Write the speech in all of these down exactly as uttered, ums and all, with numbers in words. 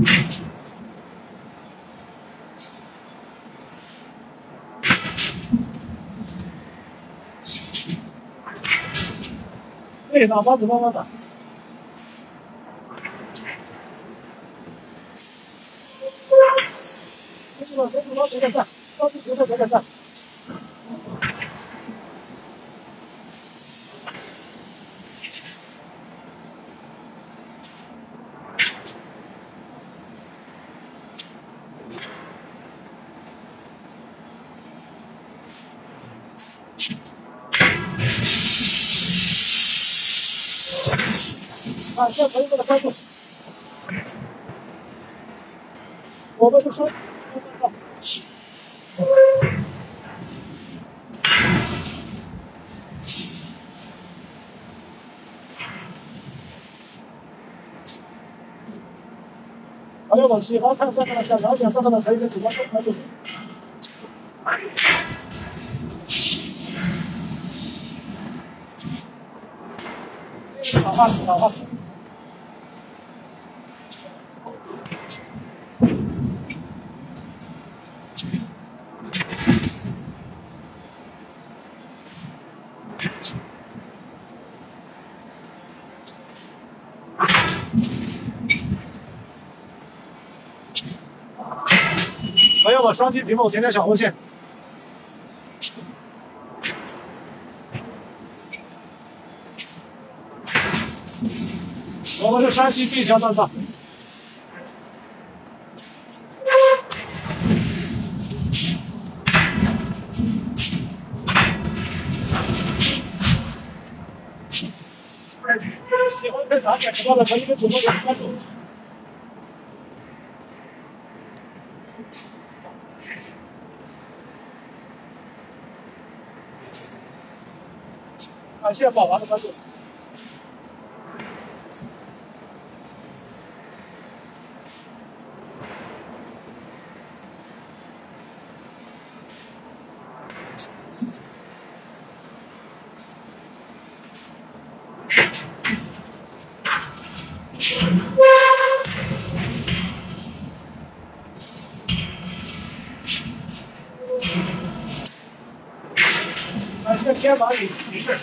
对，打包子包包的。是吧？包子包谁在干？包子谁在谁在干？啊，这朋友们的关注，我们是说，朋友们喜欢看这个的，想了解这个的，可以跟主播说关注。好话，好话。朋友们，双击屏幕，点点小红线。我们是山西地强段子。喜欢看打点直播的，可以跟主播点关注。感谢宝宝的关注。感谢天马女女士。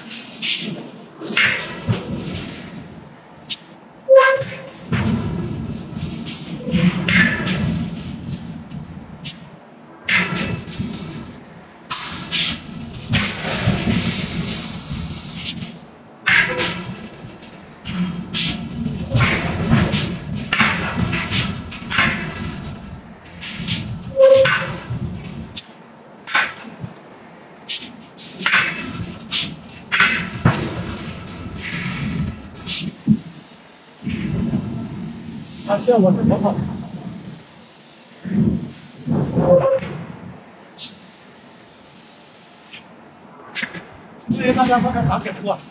感谢我是头头。谢谢大家观看打铁直播。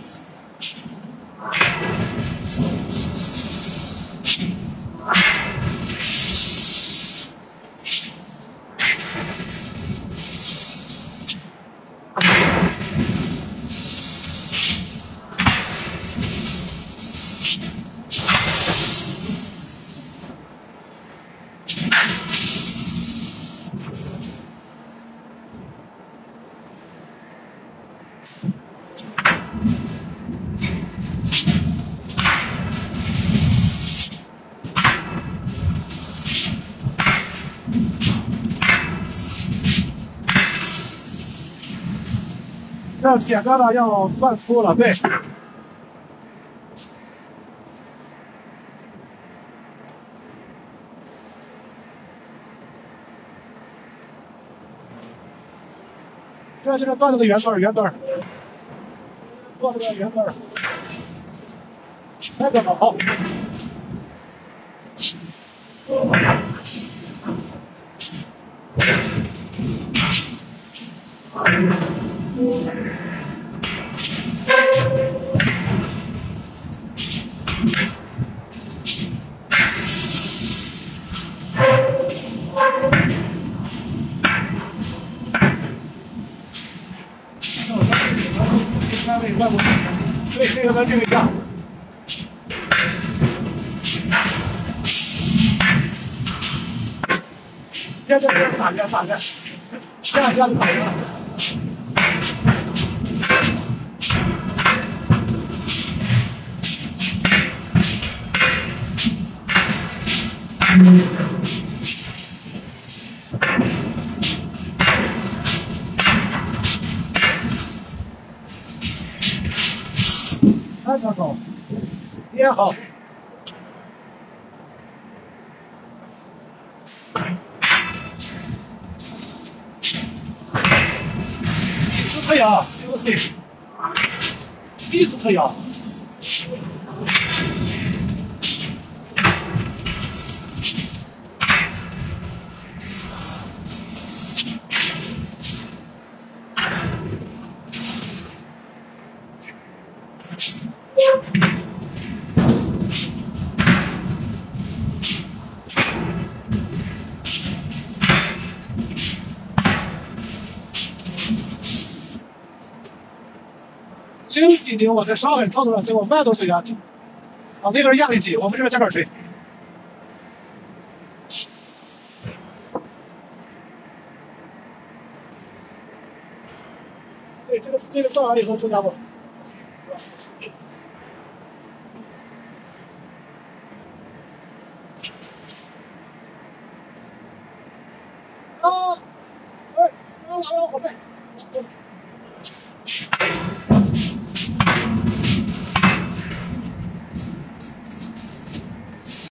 这铁疙瘩要断粗了，对。这就是断了个圆墩儿，圆墩儿，断了个圆墩儿，那个好。对，这个跟这个一样。 别别别撒别撒别，这样这样就可以了。安全好，也好。第四可以啊，第四可以，第四可以啊。零几年我在上海操作了，结果万多水压，啊，那个是压力机，我们这个加杆锤。对，这个这个到完以后增加过。啊，哎，啊，来了，好菜。